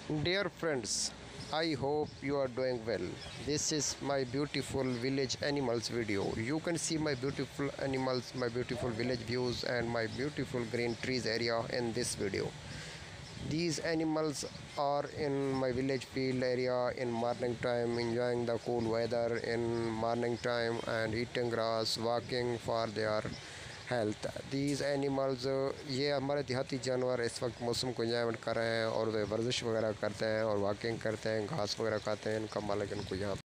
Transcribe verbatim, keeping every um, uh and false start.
Dear friends, I hope you are doing well. This is my beautiful village animals video. You can see my beautiful animals, my beautiful village views, and my beautiful green trees area in this video. These animals are in my village field area in morning time, enjoying the cool weather in morning time and eating grass, walking for their health these animals ये हमारे देहाती जानवर इस वक्त मौसम को enjoyment कर रहे हैं और वे वर्जिश वगैरह करते हैं और वॉकिंग करते हैं, घास वगैरह खाते हैं। इनका मालिक इनको यहाँ